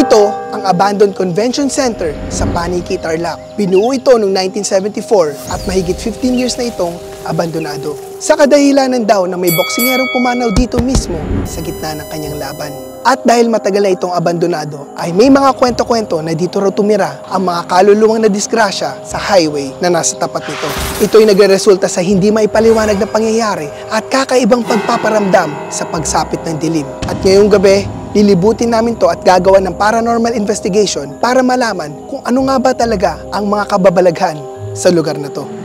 Ito ang Abandoned Convention Center sa Paniki, Tarlac. Binuo ito noong 1974 at mahigit 15 years na itong abandonado. Sa kadahilanan daw na may boksingerong pumanaw dito mismo sa gitna ng kanyang laban. At dahil matagal na itong abandonado, ay may mga kwento-kwento na dito raw tumira ang mga kaluluwang na disgrasya sa highway na nasa tapat nito. Ito ay nagresulta sa hindi maipaliwanag na pangyayari at kakaibang pagpaparamdam sa pagsapit ng dilim. At ngayong gabi, lilibutin namin to at gagawa ng paranormal investigation para malaman kung ano nga ba talaga ang mga kababalaghan sa lugar na to.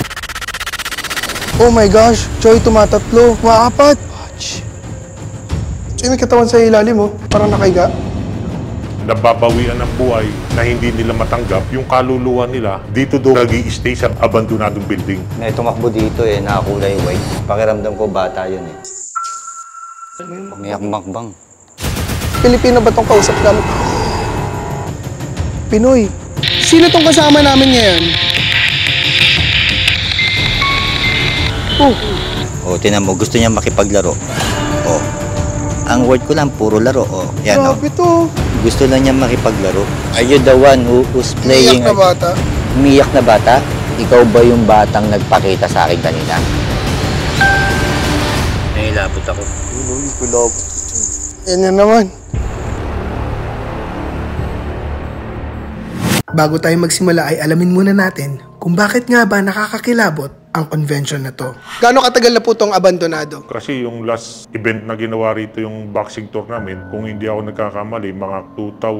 Oh my gosh, Choy, tumatatlo, maapat. Choy, may katawan sa ilalim mo, parang nakahiga. Nababawian ng buhay na hindi nila matanggap yung kaluluwa nila dito daw nag-i-stay sa abandonadong building. May tumakbo dito nakakulay white. Pakiramdam ko bata yun May akmakbang. Pilipino ba tong kausap namin? Pinoy. Sino tong kasama namin ngayon? Oh, tinan mo, gusto niya makipaglaro. Oh. Ang word ko lang, puro laro. Oh, yan Grabe to. Gusto lang niya makipaglaro. Are you the one who's playing? Umiyak na bata. Umiyak na bata? Ikaw ba yung batang nagpakita sa akin kanina? Nahilapot ako. Yan yan naman. Bago tayo magsimula ay alamin muna natin kung bakit nga ba nakakakilabot ang convention na to. Gaano katagal na po itong abandonado? Kasi yung last event na ginawa rito yung boxing tournament, kung hindi ako nagkakamali, mga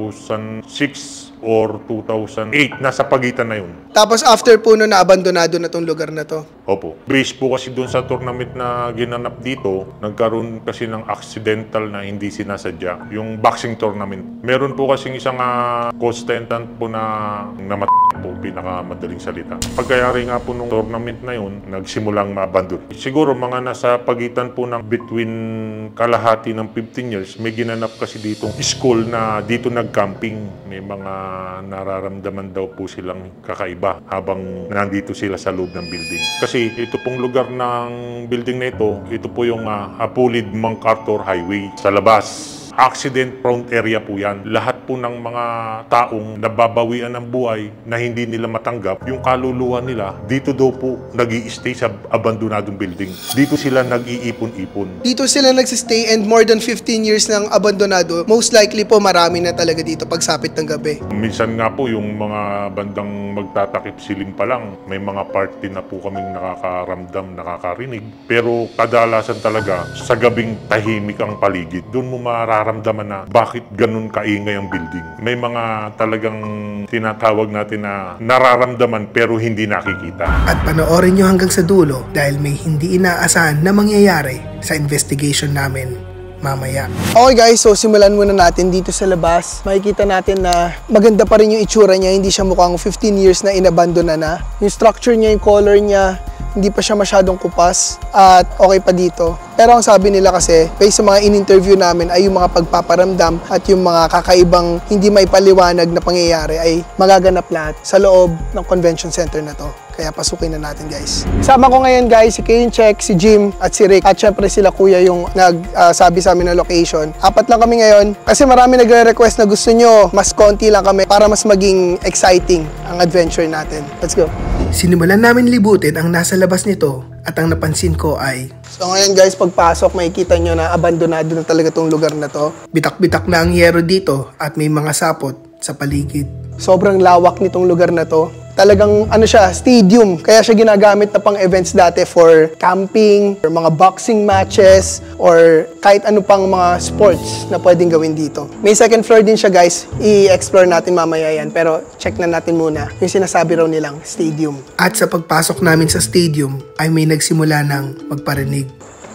2006 or 2008, nasa pagitan na yun. Tapos after po no na abandonado na tong lugar na to? Opo. Based po kasi doon sa tournament na ginanap dito, nagkaroon kasi ng accidental na hindi sinasadya. Yung boxing tournament. Meron po kasing isang consultant po na namatay po, pinakamadaling salita. Pagkayari nga po nung tournament na yun, nagsimulang ma-abandon. Siguro mga nasa pagitan po ng between kalahati ng 15 years, may ginanap kasi dito school na dito nag-camping. May mga nararamdaman daw po silang kakaiba habang nandito sila sa loob ng building. Kasi ito pong lugar ng building na ito po yung Apulid MacArthur Highway sa labas. Accident-prone area po yan. Lahat po ng mga taong nababawian ng buhay na hindi nila matanggap, yung kaluluwa nila, dito daw po nag-i-stay sa abandonadong building. Dito sila nag-iipon-ipon. Dito sila nagsistay and more than 15 years ng abandonado. Most likely po marami na talaga dito pagsapit ng gabi. Minsan nga po yung mga bandang magtatakip silim pa lang, may mga party na po kaming nakakaramdam, nakakarinig. Pero kadalasan talaga, sa gabing tahimik ang paligid. Doon mo mararamdaman na bakit ganun kaingay ang building. May mga talagang tinatawag natin na nararamdaman pero hindi nakikita. At panoorin nyo hanggang sa dulo dahil may hindi inaasahan na mangyayari sa investigation namin mamaya. Okay guys, so simulan muna natin dito sa labas. Makikita natin na maganda pa rin yung itsura niya. Hindi siya mukhang 15 years na inabandona na. Yung structure niya, yung color niya, hindi pa siya masyadong kupas at okay pa dito. Pero ang sabi nila kasi, based sa mga in-interview namin ay yung mga pagpaparamdam at yung mga kakaibang hindi may paliwanag na pangyayari ay magaganap lahat sa loob ng convention center na to. Kaya pasukin na natin guys. Kasama ko ngayon guys, si Kaincheck, si Jim at si Rick. At syempre sila kuya yung nagsabi sa amin ng location. Apat lang kami ngayon kasi marami nagre-request na gusto nyo mas konti lang kami para mas maging exciting ang adventure natin. Let's go! Sinimulan namin libutin ang nasa labas nito at ang napansin ko ay... So ngayon guys, pagpasok makikita nyo na abandonado na talaga tong lugar na to. Bitak-bitak na ang yero dito at may mga sapot sa paligid. Sobrang lawak nitong lugar na to. Talagang ano siya, stadium. Kaya siya ginagamit na pang events dati for camping, or mga boxing matches, or kahit ano pang mga sports na pwedeng gawin dito. May second floor din siya guys. I-explore natin mamaya yan. Pero check na natin muna yung sinasabi raw nilang stadium. At sa pagpasok namin sa stadium ay may nagsimula ng magparinig.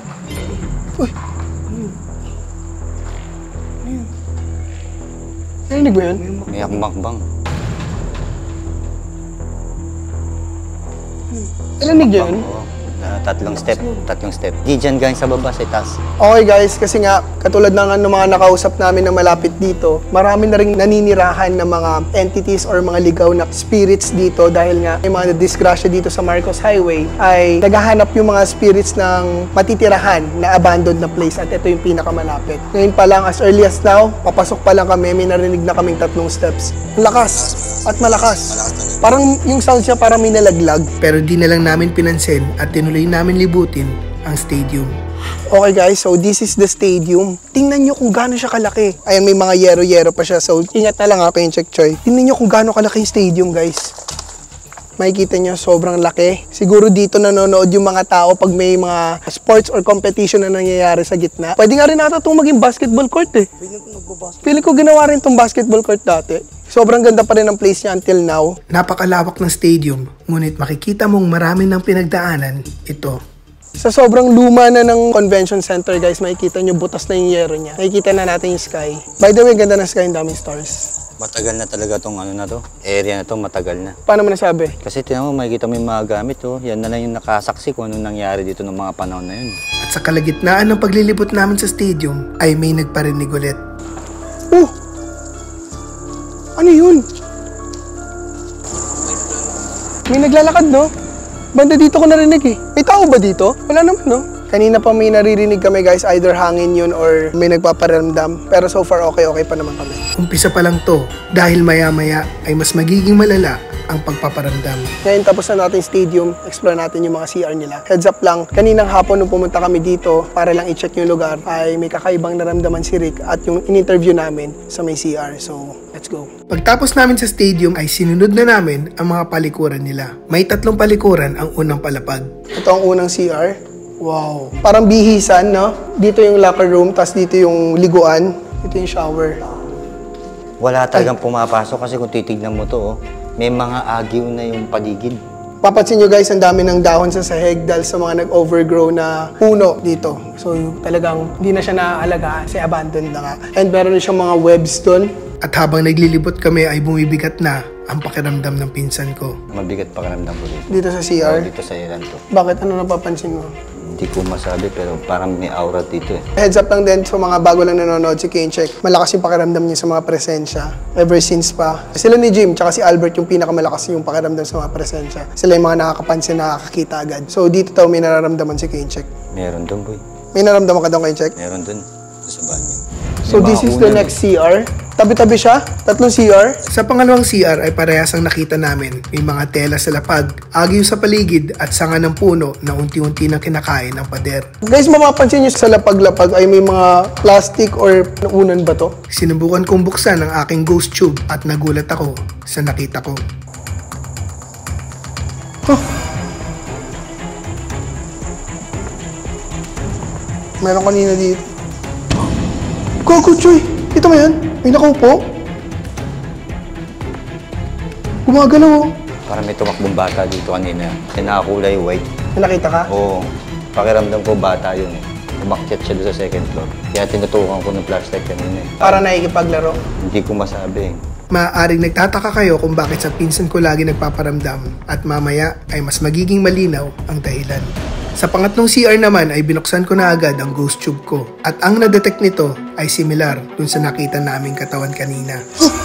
Uy! Narinig ba yun? May akmakbang. Narinig yun? Tatlong step. Di dyan galing sa baba, sa itaas. Okay guys, kasi nga, katulad ng mga nakausap namin na malapit dito, marami na rin naninirahan ng mga entities or mga ligaw na spirits dito dahil nga may mga disgrasya dito sa Marcos Highway ay naghahanap yung mga spirits ng matitirahan na abandoned na place at ito yung pinakamalapit. Ngayon pa lang, as early as now, papasok pa lang kami, may narinig na kaming 3 steps. Lakas at malakas. Parang yung sound siya parang may nalaglag. Pero di na lang namin pinansin at tinuloy namin libutin ang stadium. Okay guys, so this is the stadium. Tingnan nyo kung gaano siya kalaki. Ayan, may mga yero-yero pa siya. So ingat na lang ako yung check choy. Tingnan nyo kung gaano kalaki yung stadium guys. Makikita nyo, sobrang laki. Siguro dito nanonood yung mga tao pag may mga sports or competition na nangyayari sa gitna. Pwede nga rin nata itong maging basketball court eh. Feeling ko ginawa rin itong basketball court dati. Sobrang ganda pa rin ang place niya until now. Napakalawak ng stadium, ngunit makikita mong marami ng pinagdaanan ito. Sa sobrang luma na ng convention center guys, makikita nyo butas na yung yero niya. Makikita na natin yung sky. By the way, ganda ng sky, ang daming stars. Matagal na talaga tong ano na to. Area na to, matagal na. Paano mo nasabi? Kasi tinan mo, makikita mo yung mga gamit oh. Yan na lang yung nakasaksi kung anong nangyari dito ng mga panahon na yun. At sa kalagitnaan ng paglilibot namin sa stadium, ay may nagparinig ulit. Oh! Ano yun? May naglalakad, no? Banda dito ko narinig eh. May tao ba dito? Wala naman, no? Kanina pa may naririnig kami guys, either hangin yun or may nagpaparamdam. Pero so far okay pa naman kami. Umpisa pa lang to, dahil maya-maya ay mas magiging malala ang pagpaparamdam. Ngayon tapos na natin stadium, explore natin yung mga CR nila. Heads up lang, kaninang hapon nung pumunta kami dito para lang i-check yung lugar, ay may kakaibang naramdaman si Rick at yung in-interview namin sa may CR. So, let's go. Pagtapos namin sa stadium ay sinunod na namin ang mga palikuran nila. May 3 palikuran ang unang palapag. Ito ang unang CR. Wow. Parang bihisan, no? Dito yung locker room, tas dito yung liguan. Ito yung shower. Wala talagang pumapasok kasi kung titignan mo to, oh, may mga agiw na yung paligid. Papansin nyo guys, ang dami ng dahon sa sahig dahil sa mga nag-overgrow na puno dito. So talagang hindi na siya naaalagaan kasi abandoned na nga. And meron na siyang mga webs doon. At habang naglilibot kami ay bumibigat na ang pakiramdam ng pinsan ko. Mabigat pakiramdam ko dito. Dito sa CR? Dito sa ilan to. Bakit? Ano napapansin mo? Hindi ko masabi pero parang may aura dito eh. Heads up lang din sa mga bago lang nanonood si Kaincheck. Malakas yung pakiramdam niya sa mga presensya. Ever since pa. Sila ni Jim tsaka si Albert yung pinakamalakas yung pakiramdam sa mga presensya. Sila yung mga nakakapansin, nakakakita agad. So dito daw may nararamdaman si Kaincheck. Meron doon boy. May nararamdaman ka daw Kaincheck? Meron doon. Sa banyo. So this is the next CR. Tabi-tabi siya, 3 CR. Sa pangalawang CR ay parehas ang nakita namin. May mga tela sa lapag, agiw sa paligid at sanga ng puno na unti-unti nang kinakain ng pader. Guys, mapapansin nyo sa lapag-lapag ay may mga plastic or unan ba to? Sinubukan kong buksan ang aking ghost tube at nagulat ako sa nakita ko. Huh. Meron kanina dito. Gogo, Choy! Kita mo yan? May nakaupo? Gumagalaw oh. Parang may tumakbong bata dito kanina. Nakakulay white. May nakita ka? Oo. Pakiramdam ko bata yun eh. Umakyat siya doon sa second floor. Kaya tinutukan ko ng flashlight kanina eh. Para nakikipaglaro. Hindi ko masabi eh. Maaaring nagtataka kayo kung bakit sa pinsan ko lagi nagpaparamdam at mamaya ay mas magiging malinaw ang dahilan. Sa pangatlong CR naman ay binuksan ko na agad ang ghost tube ko at ang na-detect nito ay similar dun sa nakita naming katawan kanina.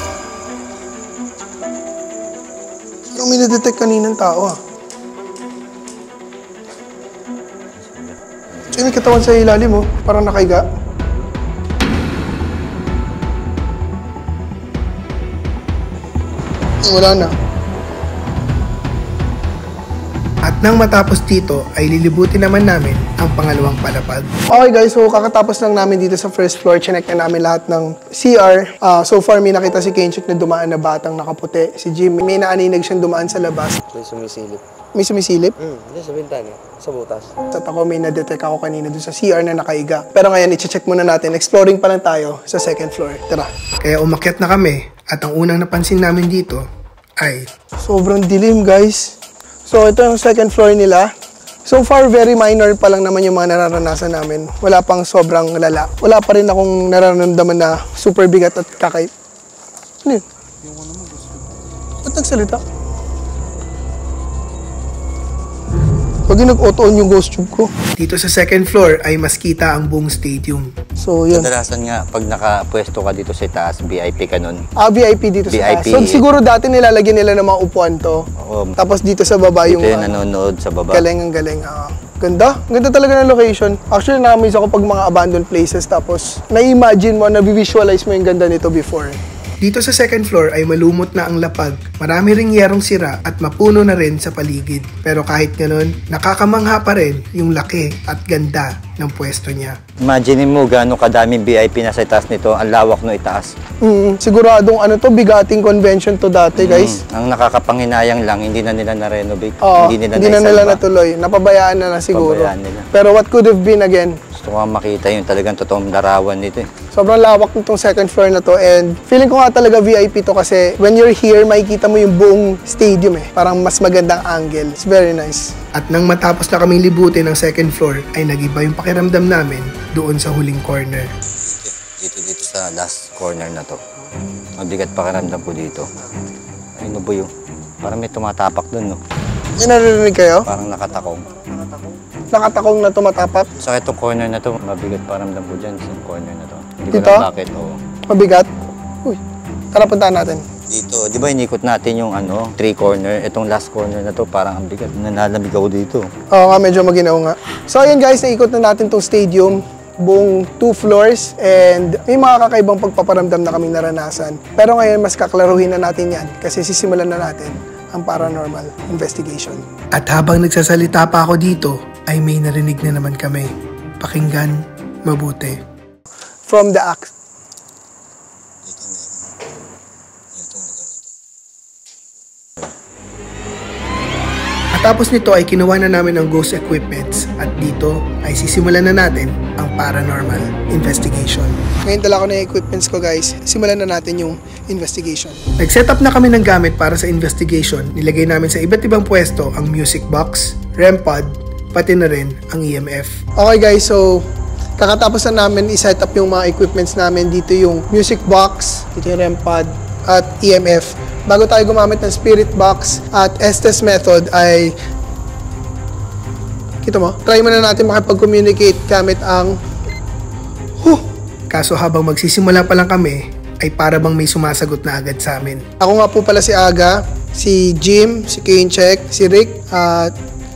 Parang may na-detect kaninang tao ah. May katawan sa ilalim oh, parang nakaiga. Wala na. At nang matapos dito, ay lilibutin naman namin ang pangalawang palapag. Okay guys, so kakatapos lang namin dito sa first floor. Chinek na namin lahat ng CR. So far, may nakita si Kenchik na dumaan na batang nakaputi. Si Jim, may naaninag siyang dumaan sa labas. May sumisilip. May sumisilip? Diyan sa bintana, sa butas. At ako may na-detect ako kanina doon sa CR na nakaiga. Pero ngayon, i-check muna natin. Exploring pa lang tayo sa second floor. Tara. Kaya umakyat na kami at ang unang napansin namin dito ay sobrang dilim guys. So ito yung second floor nila. So far, very minor pa lang naman yung mga nararanasan namin. Wala pang sobrang lala. Wala pa rin akong nararamdaman na super bigat at kakay... Ano yun? Ba't nagsalita? Pag nag-auto-on yung ghost tube ko. Dito sa second floor ay mas kita ang buong stadium. So, yun. Kadalasan nga, pag nakapwesto ka dito sa taas, VIP ka nun. VIP dito sa VIP. taas. So, siguro dati nilalagyan nila ng mga upuan to. Oo. Tapos dito sa baba Dito yung... yung nanonood sa baba. Galing ang galing. Ganda. Ganda talaga ng location. Actually, nakamiss ako pag mga abandoned places. Tapos, na-imagine mo, na-visualize mo yung ganda nito before. Dito sa second floor ay malumot na ang lapag, marami ring yerong sira at mapuno na rin sa paligid. Pero kahit ganun, nakakamangha pa rin yung laki at ganda ng pwesto niya. Imagine mo gano'ng kadaming VIP na sa taas nito, ang lawak no itaas. Siguradong ano to, bigating convention to dati, guys. Ang nakakapanghinayang lang, hindi na nila na-renovate. Hindi na nila natuloy. Napabayaan na siguro. Napabayaan nila. Pero what could have been again? Gusto ko makita yung talagang totoong larawan nito eh. Sobrang lawak nitong second floor na to and feeling ko nga talaga VIP to kasi when you're here, makikita mo yung buong stadium eh. Parang mas magandang angle. It's very nice. At nang matapos na kaming libutin ng second floor, ay nag-iba yung pakiramdam namin doon sa huling corner. Dito sa last corner na to. Mabigat pakiramdam ko dito. Ay, ano ba yun? Parang may tumatapak dun, no? May narinig kayo? Parang nakatakong. Nakatakong na tumatapak? Sa itong corner na to, mabigat pakiramdam ko dyan sa corner na to. Hindi ko Dito? alam bakit, oo. Mabigat? Uy, tara puntahan natin. Dito, di ba inikot natin yung three corner? Itong last corner na to, parang ang bigat. Nanalamig ako dito. Oo nga, medyo maginaw nga. So ayun guys, naikot na natin tong stadium. Buong 2 floors and may mga kakaibang pagpaparamdam na kaming naranasan. Pero ngayon, mas kaklaruhin na natin yan kasi sisimulan na natin ang paranormal investigation. At habang nagsasalita pa ako dito, ay may narinig na naman kami. Pakinggan mabuti. From the act. Tapos nito ay kinuha na namin ang ghost equipments at dito ay sisimulan na natin ang paranormal investigation. Ngayon dala ko na yung equipments ko guys, simulan na natin yung investigation. Nag-set up na kami ng gamit para sa investigation. Nilagay namin sa iba't ibang pwesto ang music box, REM pod, pati na rin ang EMF. Okay guys, so kakatapos na namin i-set up yung mga equipments namin. Dito yung music box, dito yung REM pod at EMF. Bago tayo gumamit ng spirit box at Estes method ay kita mo, try muna natin makipag-communicate gamit ang Kaso habang magsisimula pa lang kami ay para bang may sumasagot na agad sa amin. Ako nga po pala si Aga, si Jim, si Kaincheck, si Rick at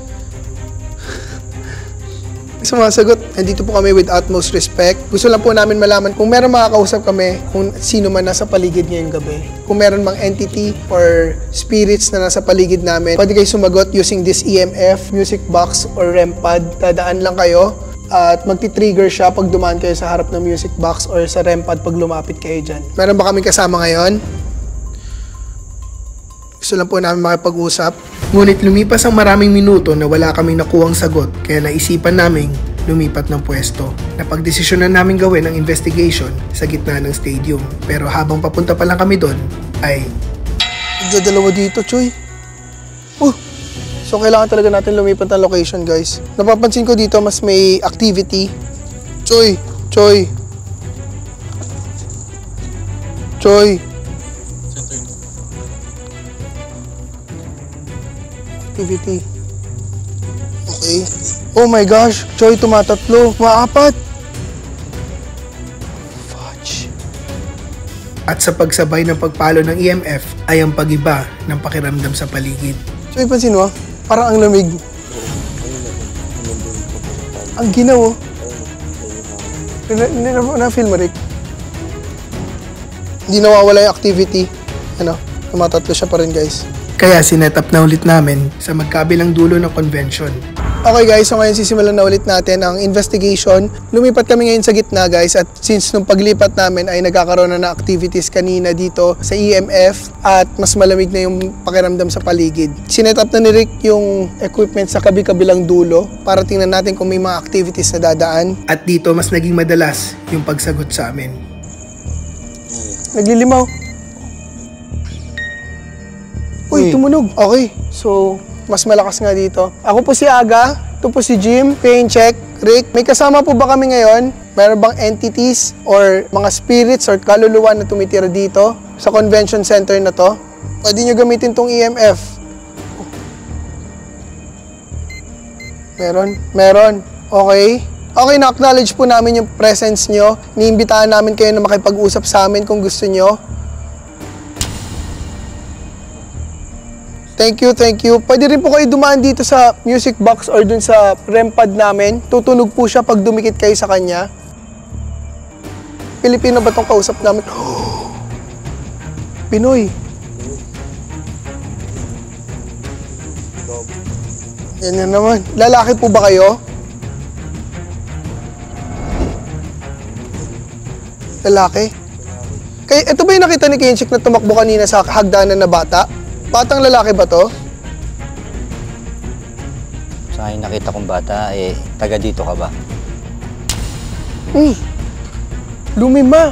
sumasagot. Nandito po kami with utmost respect. Gusto lang po namin malaman kung meron makakausap kami kung sino man nasa paligid ngayong gabi. Kung meron mang entity or spirits na nasa paligid namin, pwede kayo sumagot using this EMF, music box, or REM pod. Dadaan lang kayo at magti-trigger siya pag dumaan kayo sa harap ng music box or sa REM pod pag lumapit kayo dyan. Meron ba kaming kasama ngayon? Gusto lang po namin makipag-usap. Ngunit lumipas ang maraming minuto na wala kaming nakuhang sagot kaya naisipan naming lumipat ng pwesto. Napagdesisyonan namin gawin ang investigation sa gitna ng stadium. Pero habang papunta pa lang kami doon ay dalawa dito, Choy. So kailangan talaga natin lumipat ng location, guys. Napapansin ko dito mas may activity. Choy. Activity. Okay. Oh my gosh, Choy, tumatatlo. Maapat. Fudge. At sa pagsabay ng pagpalo ng EMF ay ang pag-iba ng pakiramdam sa paligid. Choy, pansin mo? Parang ang lamig. Ang ginaw, oh. Na-film mo, Rick? Hindi nawawala yung activity. Tumatatlo siya pa rin, guys. Kaya sinet up na ulit namin sa magkabilang dulo ng convention. Okay guys, so ngayon sisimulan na ulit natin ang investigation. Lumipat kami ngayon sa gitna guys at since nung paglipat namin ay nagkakaroon na ng activities kanina dito sa EMF at mas malamig na yung pakiramdam sa paligid. Sinet up na ni Rick yung equipment sa kabi-kabilang dulo para tingnan natin kung may mga activities na dadaan. At dito mas naging madalas yung pagsagot sa amin. Naglilimaw. Uy, tumunog. Okay, so mas malakas nga dito. Ako po si Aga, ito po si Jim, Kaincheck, Rick. May kasama po ba kami ngayon? Meron bang entities or mga spirits or kaluluwa na tumitira dito sa convention center na to? Pwede nyo gamitin tong EMF. Meron. Okay. Okay, na-acknowledge po namin yung presence nyo. Niimbitahan namin kayo na makipag-usap sa amin kung gusto nyo. Thank you. Pwede rin po kayo dumaan dito sa music box or dun sa REM pad namin. Tutunog po siya pag dumikit kayo sa kanya. Pilipino ba tong kausap namin? Pinoy. Yan naman. Lalaki po ba kayo? Lalaki? Kaya ito ba yung nakita ni Kenchik na tumakbo kanina sa hagdanan na bata? Batang lalaki ba to? Sa akin nakita kong bata, taga dito ka ba? Lumima.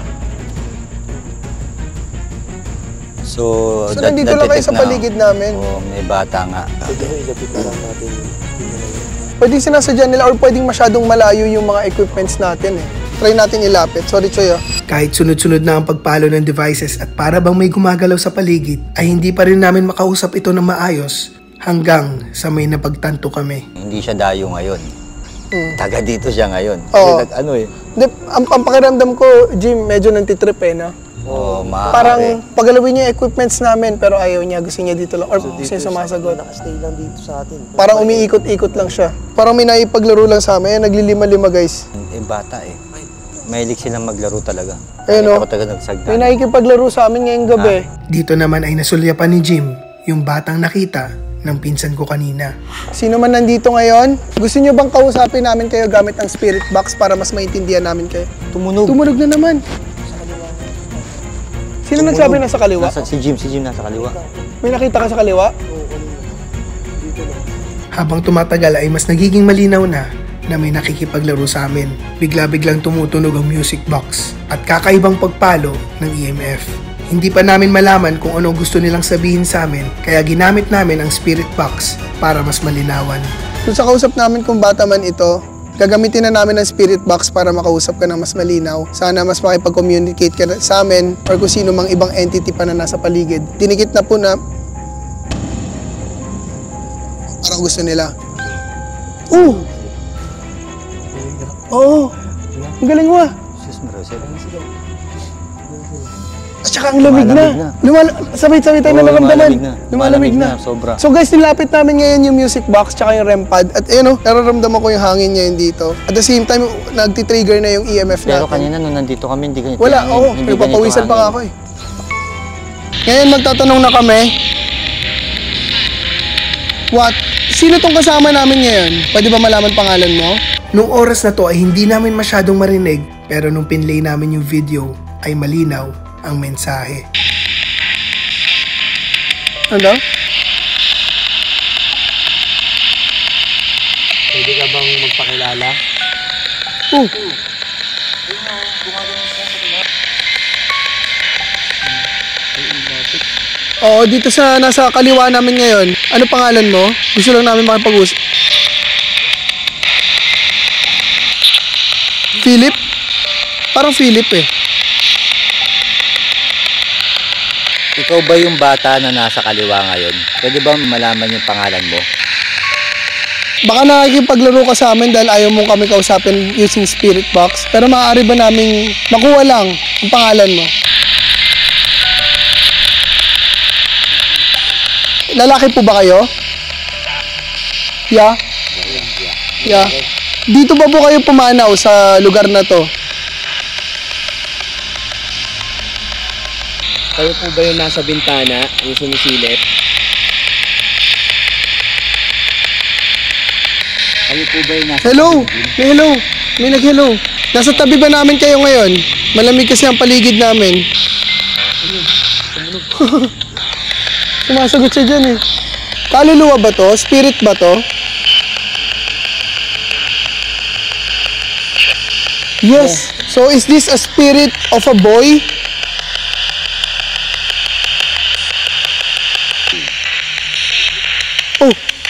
So nandito lang kayo sa paligid namin? Oo, may bata nga. Ilapit na lang natin yung Pwedeng sinasadya nila or pwedeng masyadong malayo yung mga equipments natin eh. Try natin ilapit. Sorry, Choy. Kahit sunod-sunod na ang pagpalo ng devices at para bang may gumagalaw sa paligid, ay hindi pa rin namin makausap ito ng maayos hanggang sa may napagtanto kami. Hindi siya dayo ngayon. Taga dito siya ngayon. Oo. Kasi Ang pakiramdam ko, Jim, medyo nantitrip eh, no? Oo, Parang pagalawin niya yung equipments namin pero ayaw niya, gusto niya dito lang or gusto niya sumasagot. Nakastay lang dito sa atin. Parang umiikot-ikot lang siya. Parang may naipaglaro lang sa amin, naglilima-lima guys. bata eh. Mahilig silang maglaro talaga. Ayun, Ako taga nagsagdan. may nakikipaglaro sa amin ngayong gabi. Dito naman ay nasulyapan ni Jim yung batang nakita ng pinsan ko kanina. Sino man nandito ngayon, gusto nyo bang kausapin namin kayo gamit ang spirit box para mas maintindihan namin kayo? Tumunog. Tumunog na naman. Sino nagsabi nasa kaliwa? Si Jim nasa kaliwa. May nakita ka sa kaliwa? Habang tumatagal ay mas nagiging malinaw na may nakikipaglaro sa amin. Bigla-biglang tumutunog ang music box at kakaibang pagpalo ng EMF. Hindi pa namin malaman kung ano gusto nilang sabihin sa amin, kaya ginamit namin ang spirit box para mas malinawan. Kung sa kausap namin kung bata man ito, gagamitin na namin ang spirit box para makausap ka ng mas malinaw. Sana mas makipag-communicate ka sa amin or kung sino mang ibang entity pa na nasa paligid. Dinikit na po na parang gusto nila. Oo! Ang galing mo ah! At saka ang lamig na. Sabay-sabay tayo na naramdaman. Lumalamig na. Sobra. So guys, nilapit namin ngayon yung music box tsaka yung REM pad. At ayun nararamdaman ko yung hangin niya dito. At the same time, nagtitrigger na yung EMF natin. Pero kanina nung nandito kami, hindi ganito. Wala, papawisan pa nga ako eh. Ngayon magtatanong na kami. What? Sino tong kasama namin ngayon? Pwede ba malaman pangalan mo? Nung oras na to ay hindi namin masyadong marinig, pero nung pinlay namin yung video ay malinaw ang mensahe. Ano? Pwede ka bang magpakilala? Oo, dito sa nasa kaliwa namin ngayon. Ano pangalan mo? Gusto lang namin makipag-usap. Philip? Parang Philip eh. Ikaw ba yung bata na nasa kaliwa ngayon? Pwede ba malaman yung pangalan mo? Baka nakikipaglaro ka sa amin dahil ayaw mong kami kausapin using spirit box. Pero maaari ba namin makuha lang ang pangalan mo? Lalaki po ba kayo? Yeah? Yeah. Dito ba po kayo pumanaw sa lugar na to? Kayo po ba yung nasa bintana, yung sumisilip? Kayo po ba yung nasa... Hello! May hello! May nag-hello. Nasa tabi ba namin kayo ngayon? Malamig kasi ang paligid namin. Sumasagot siya dyan eh. Kaluluwa ba to? Spirit ba to? Yes. So is this a spirit of a boy? Oh.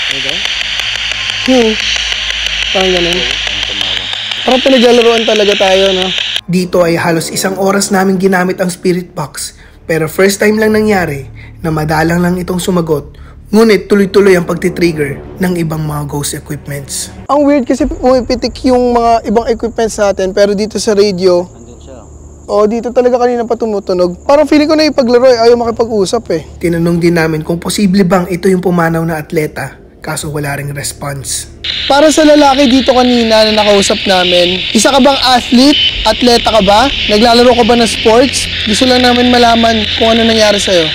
Parang ganun. Parang pinaglalaroan talaga tayo, no? Dito ay halos isang oras namin ginamit ang spirit box. Pero first time lang nangyari na madalang lang itong sumagot Ngunit tuloy-tuloy ang pagtitrigger ng ibang mga ghost equipments. Ang weird kasi pumipitik yung mga ibang equipments natin, pero dito sa radio, Andun siya. dito talaga kanina pa tumutunog. Parang feeling ko na ipaglaro ayaw makipag-usap Tinanong din namin kung posible bang ito yung pumanaw na atleta, kaso wala ring response. Para sa lalaki dito kanina na nakausap namin, isa ka bang athlete? Atleta ka ba? Naglalaro ka ba ng sports? Gusto lang namin malaman kung ano nangyari sa'yo.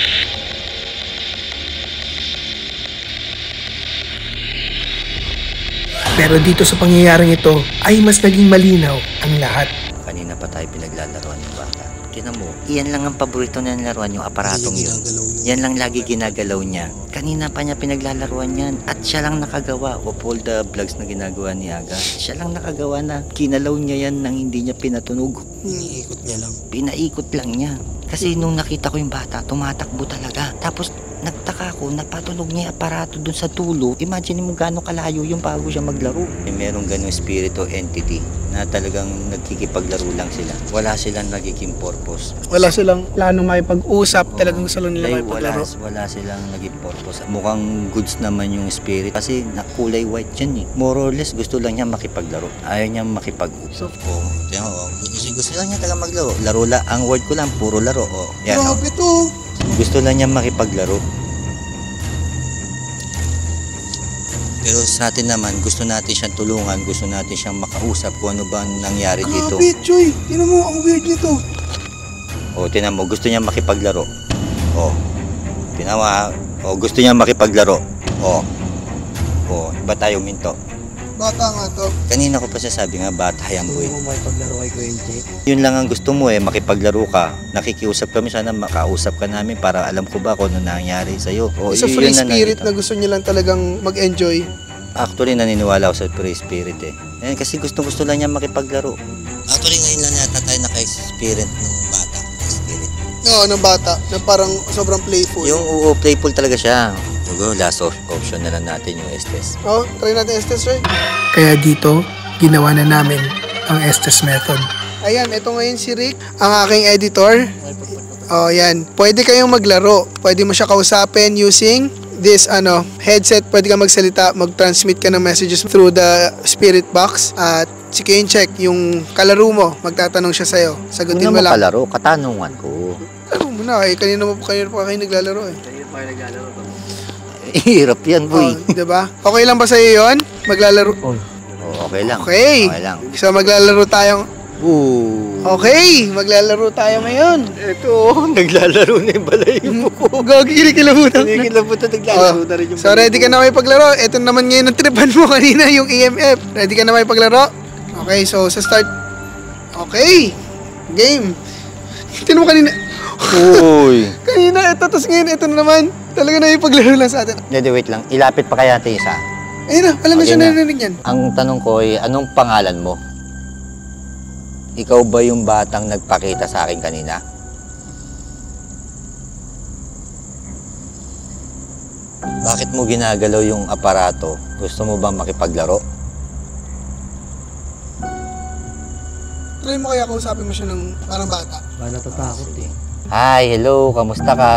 Pero dito sa pangyayaring ito ay mas naging malinaw ang lahat. Kanina pa tayo pinaglalaroan yung bata. Tinan mo, iyan lang ang paborito na laruan, yung aparatong yun. Yan lang lagi ginagalaw niya. Kanina pa niya pinaglalaruan yan at siya lang nakagawa of all the vlogs na ginagawa ni Aga. Siya lang nakagawa na kinalaw niya yan nang hindi niya pinatunog. Iniikot niya lang. Pinaikot lang niya. Kasi nung nakita ko yung bata, tumatakbo talaga. Tapos nagtaka ko, napatunog niya yung aparato dun sa tulo. Imagine mo gaano kalayo yung bago siya maglaro. Merong ganung spirit o entity na talagang nagkikipaglaro lang sila. Wala silang nagiging purpose. Wala silang plano makipag-usap, talagang gusto lang nila makipaglaro. Wala silang naging purpose. Mukhang goods naman yung spirit kasi nakulay white yan eh. More or less gusto lang niya makipaglaro. Ayaw niya makipag-usap. Gusto lang niya talaga maglaro. Laro lang. Ang word ko lang, puro laro. Yan, Grabe to. gusto lang niya makipaglaro. Pero sa atin naman, gusto natin siyang tulungan, gusto natin siyang makausap kung ano ba nangyari dito. Grabe, Choy. Tinan mo, ang weird nito. Tinan mo, gusto niya makipaglaro. Tinan mo ha. Gusto niya makipaglaro. Iba tayo minto. Bata nga to. Kanina ko pa sasabi nga, bata yan boy. Gusto mo makipaglaro kay Kuya Jake? Yun lang ang gusto mo makipaglaro ka. Nakikiusap kami, sana makausap ka namin para alam ko ba kung ano nangyari sa'yo. Sa free spirit na gusto niya lang talagang mag-enjoy. Actually, naniniwala ako sa free spirit kasi gusto lang niya makipaglaro. Actually, ngayon lang yata tayo naka-spirit ng bata. Spirit. Oo, ng bata. Na parang sobrang playful. Yung playful talaga siya. Siguro, last option na lang natin yung Estes. Try natin Estes, Choy. Kaya dito, ginawa na namin ang Estes method. Ayan, ito ngayon si Rick, ang aking editor. Yan. Pwede kayong maglaro. Pwede mo siya kausapin using this headset. Pwede ka magsalita, mag-transmit ka ng messages through the spirit box. At si Kane check yung kalaro mo. Magtatanong siya sa'yo. Sagutin mo lang. Kalaro, katanungan ko. Laro mo na. Kanina pa kayo naglalaro Kayo pa naglalaro to. Hirap yan, boy. Diba? Okay lang ba sa'yo yun? Maglalaro? Okay lang. Okay. Okay lang. So maglalaro tayong... Okay, maglalaro tayo ngayon. Ito, naglalaro na yung balay mo. Gagi, kinikilabutan. Kinikilabutan, naglalaro na rin yung So ready ka na may paglaro? Ito naman ngayon ang tripan mo kanina, yung EMF. Ready ka na may paglaro? Okay, so sa start. Okay. Game. Tignan mo kanina. Uy. Kanina ito, tapos ngayon ito na naman. Talaga na yung paglaro lang sa atin. Wait lang. Ilapit pa kaya natin isa. Ayun na, alam na Okay siya na. narinig yan. Ang tanong ko ay, anong pangalan mo? Ikaw ba yung batang nagpakita sa akin kanina? Bakit mo ginagalaw yung aparato? Gusto mo bang makipaglaro? Try mo kaya kausapin mo siya ng parang bata. Ba natatakot eh. Hi, hello, kamusta ka?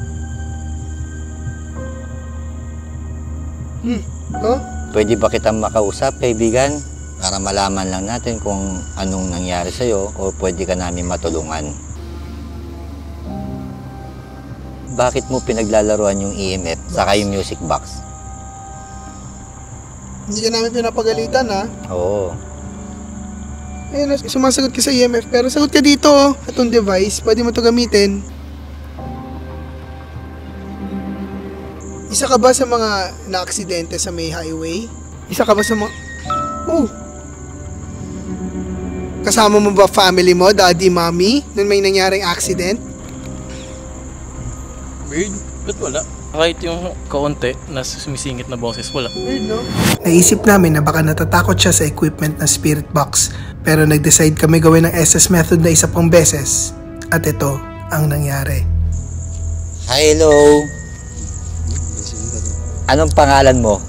Pwede ba kitang makausap, kaibigan? Para malaman lang natin kung anong nangyari sa'yo o pwede ka namin matulungan. Bakit mo pinaglalaruan yung EMF saka yung music box? Hindi ka namin pinapagalitan, ha? Oo. Ayun, sumasagot ka sa EMF, pero sagot ka dito, itong device, pwede mo to gamitin. Isa ka ba sa mga na-aksidente sa may highway? Isa ka ba sa mga... Kasama mo ba family mo, daddy, mommy, nung may nangyaring accident? Weird. Ba't wala? Kahit yung kaunti na sumisingit na boses, wala. Weird, no? Naisip namin na baka natatakot siya sa equipment ng spirit box, pero nag-decide kami gawin ng SS method na isa pang beses. At ito ang nangyari. Hi, hello. Anong pangalan mo?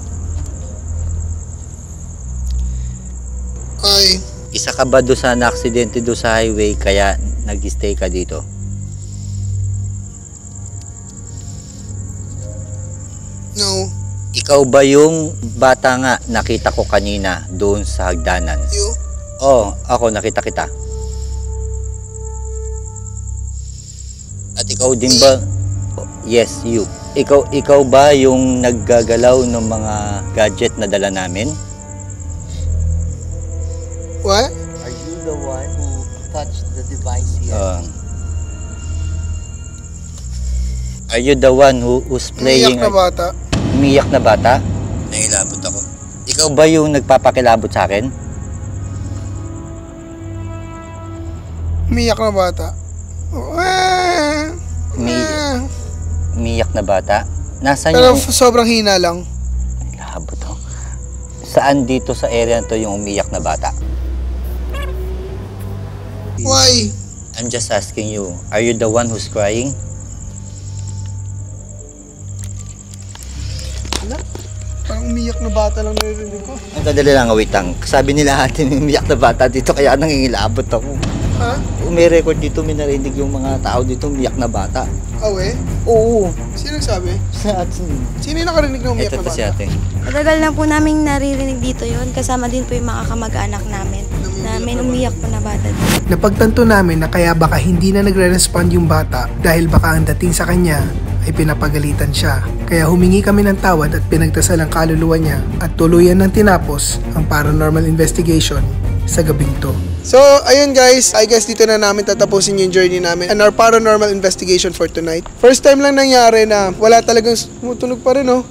Ay, Isa ka ba doon sa na-aksidente doon sa highway kaya nag-stay ka dito? No. Ikaw ba yung bata nga nakita ko kanina doon sa hagdanan? You? Oo, ako nakita kita. At ikaw din ba? Oh, yes, you. Ikaw ba yung naggagalaw ng mga gadget na dala namin? What? Are you the one who touched the device here? Are you the one who's playing? Umiyak na bata. Umiyak na bata? Nangilabot ako. Ikaw ba yung nagpapakilabot sa akin? Umiyak na bata. Umiyak na bata? Nasaan Pero yung... sobrang hina lang. Nangilabot ako. Saan dito sa area na to yung umiyak na bata? Why? I'm just asking you, are you the one who's crying? Parang umiyak na bata lang narinig ko. Ang kadali lang, wait lang. Sabi nila atin umiyak na bata dito kaya nangingilabot ako. Ha? May record dito, may narinig yung mga tao dito umiyak na bata. Awe? Oo. Sino nagsabi? Sa atin. Sino yung nakarinig na umiyak Ito na to si bata? ate. Matagal na po namin naririnig dito yon. Kasama din po yung mga kamag-anak namin na may umiyak po na bata dito. Napagtanto namin na kaya baka hindi na nagre-respond yung bata dahil baka ang dating sa kanya ay pinapagalitan siya. Kaya humingi kami ng tawad at pinagdasal ang kaluluwa niya at tuluyan ng tinapos ang paranormal investigation sa gabing to. So, ayun guys, I guess dito na namin tatapusin yung journey namin and our paranormal investigation for tonight. First time lang nangyari na wala talagang tumutunog pa rin, oh.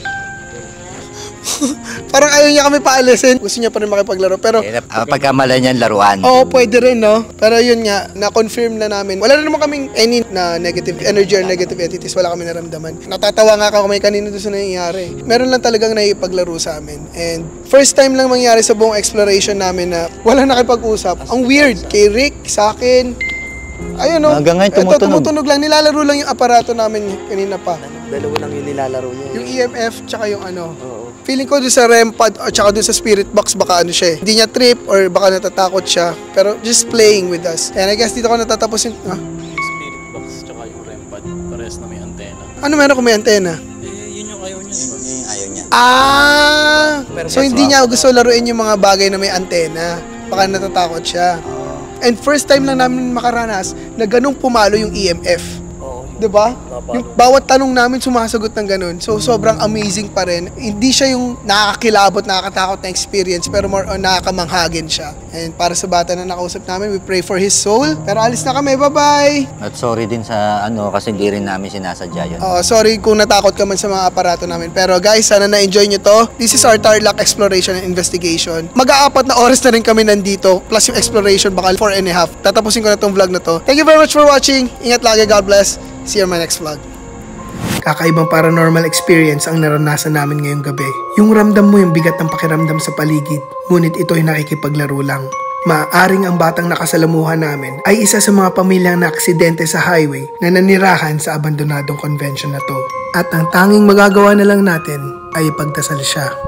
Parang ayaw niya kami paalisin. Gusto niya pa rin makipaglaro. Pero, Pagkamala niyan laruan. oo, pwede rin, no? Pero yun nga, na-confirm na namin. Wala na naman kaming any na negative energy or negative entities. Wala kami naramdaman. Natatawa nga kami kanina doon sa nangyayari. Meron lang talagang naipaglaro sa amin. And first time lang mangyari sa buong exploration namin na wala nakipag-usap. Ang weird. Kay Rick, sa akin. Ayun, no? Hanggang ngayon tumutunog. Ito, tumutunog lang. Nilalaro lang yung aparato namin kanina pa. Dalawa lang yung nilalaro niya. Yung EMF, tsaka yung ano. Oo. Feeling ko doon sa REM pad at saka doon sa spirit box baka ano siya eh. Hindi niya trip or baka natatakot siya. Pero just playing with us. And I guess dito ko natatapos yung... Yung spirit box tsaka yung REM pad, parehas na may antena. Ano meron kung may antena? Yun yung ayaw niya. Yun yung ayaw niya. So hindi niya gusto laruin yung mga bagay na may antena. Baka natatakot siya. And first time lang namin makaranas na ganung pumalo yung EMF. Diba? Yung bawat tanong namin sumasagot ng ganun. So, sobrang amazing pa rin. Hindi siya yung nakakakilabot, nakakatakot na experience, pero more on nakakamanghagin siya. And para sa bata na nakausap namin, we pray for his soul. Pero alis na kami. Bye-bye! At sorry din sa kasi hindi rin namin sinasadya yun. Sorry kung natakot ka man sa mga aparato namin. Pero guys, sana na-enjoy nyo to. This is our Tarlac exploration and investigation. Mag-aapat na oras na rin kami nandito. Plus yung exploration, baka 4.5. Tatapusin ko na tong vlog na to. Thank you very much for watching. Ingat lagi. God bless. See you on my next vlog. Kakaibang paranormal experience ang naranasan namin ngayong gabi. Yung ramdam mo yung bigat ng pakiramdam sa paligid, ngunit ito'y nakikipaglaro lang. Maaaring ang batang nakasalamuhan namin ay isa sa mga pamilyang naaksidente sa highway na nanirahan sa abandonadong convention na to. At ang tanging magagawa na lang natin ay ipagdasal siya.